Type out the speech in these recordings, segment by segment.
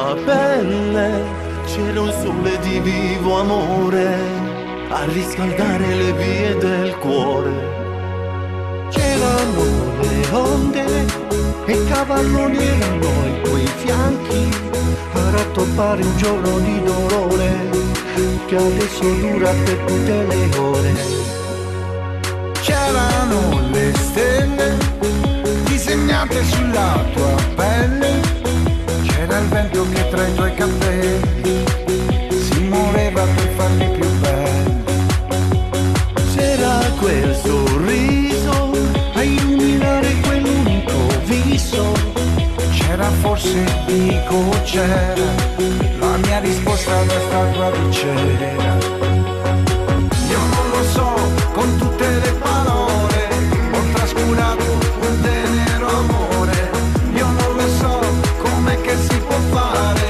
tua pelle c'era un sole di vivo amore a riscaldare le vie del cuore. C'erano le onde e cavalloni erano ai tuoi fianchi a rattoppare un giorno di dolore che adesso dura per tutte le ore. C'erano le stelle disegnate sulla tua pelle, c'era il vento che tra i tuoi capelli si muoveva per farli più belli. C'era quel sorriso a illuminare quell'unico viso. C'era forse, dico c'era, la mia risposta alla statua di cera. Io non lo so, con tutte le parole ho trascurato un tenero amore. Io non lo so com'è che si può fare.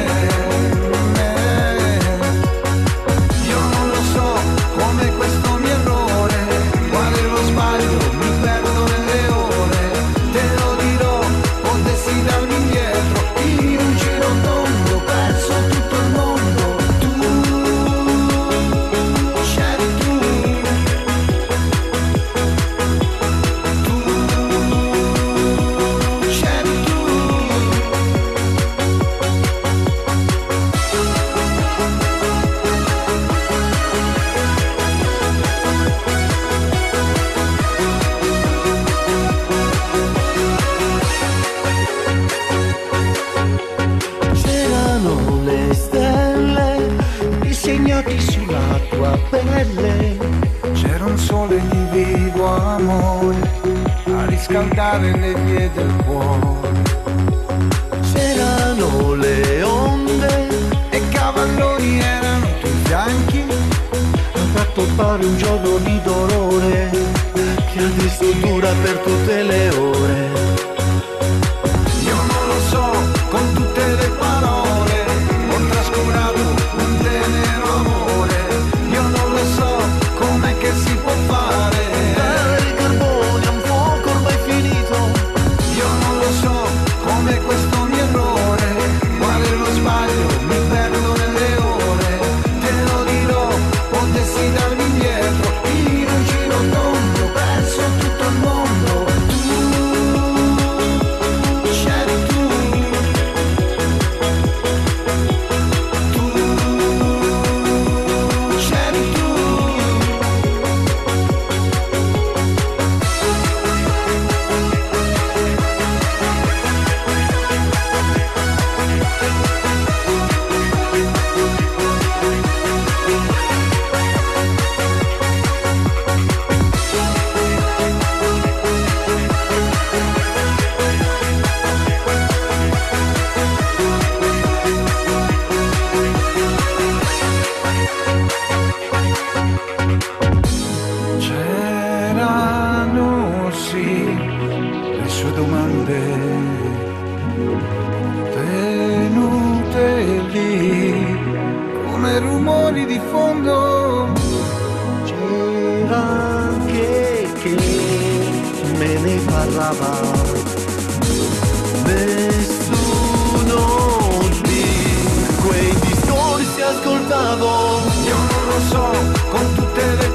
Io non lo so come questo mio errore, quale lo sbaglio, mi perdo nelle ore. Te lo dirò, potessi darmi indietro in un giro tondo, perso tutto il mondo. Tu c'eri tu, c'eri tu. C'erano le stelle disegnate sulla tua pelle. C'era un sole di vivo amore a riscaldare le vie del cuore. C'erano le onde E cavalloni erano ai tuoi fianchi, a rattoppare un giorno di dolore che adesso dura per tutte le ore. io non lo so, con tutte le parole ho trascurato un tenero amore. Io non lo so com'è che si può fare. I carboni a un fuoco ormai finito. Io non lo so come questo mio errore, quale lo sbaglio, mi perdo nelle ore. Te lo dirò, potessi darmi indietro in un giro tondo, perso tutto il mondo. Tu c'eri tu, c'eri tu. C'erano sì le sue domande tenute lì come rumori di fondo. C'era anche che me ne parlava. Nessuno di quei discorsi ascoltavo. Io non lo so, con tutte le